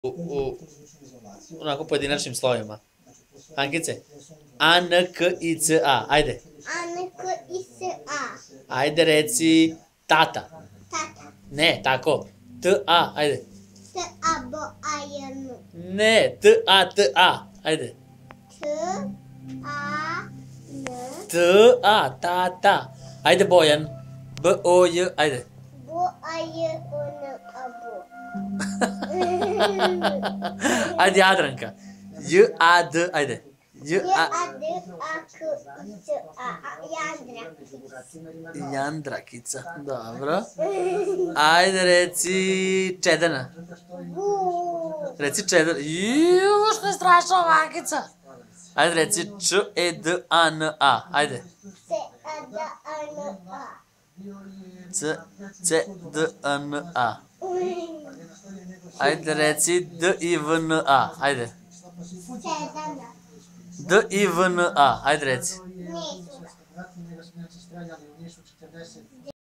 onako pojedinačnim slovima. Ankice, A, N, K, I, C, A, ajde. A, N, K, I, C, A. Ajde reci tata. Tata. Ne, tako. T, A, ajde. T, A, B, A, J, N. Ne, T, A, T, A, ajde. T, A, N. T, A, tata. Ajde Bojan. B, O, J, ajde. B, A, J, N, A, B. Ajde Jadranka. J, A, D, ajde. J, J, A, A, D, A, K, I, C, A. Jandrakica. Jandrakica, dobro. Ajde reci Čedana. Bu. Reci Čedana. Juuu, što je strašno Ankica. Ajde reci Č, E, D, A, N, A, ajde. C, A, D, A, N, A. C, C, D, N, A. Ajde reci D, I, V, N, A, ajde. Čedana. D, I, V, N, A, ajde reci. Neću. D,